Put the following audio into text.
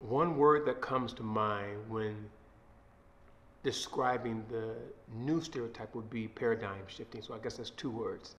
One word that comes to mind when describing the new stereotype would be paradigm shifting. So I guess that's two words.